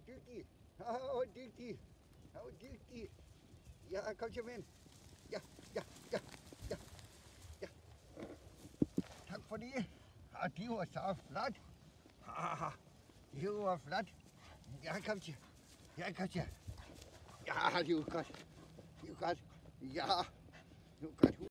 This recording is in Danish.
dygtig. Dygtig. Dygtig. Ja, kom så med. Ja. Tak for det. De var så flot. Det var flot. Ja, kom til. Ja, det var godt. Ja, det var godt.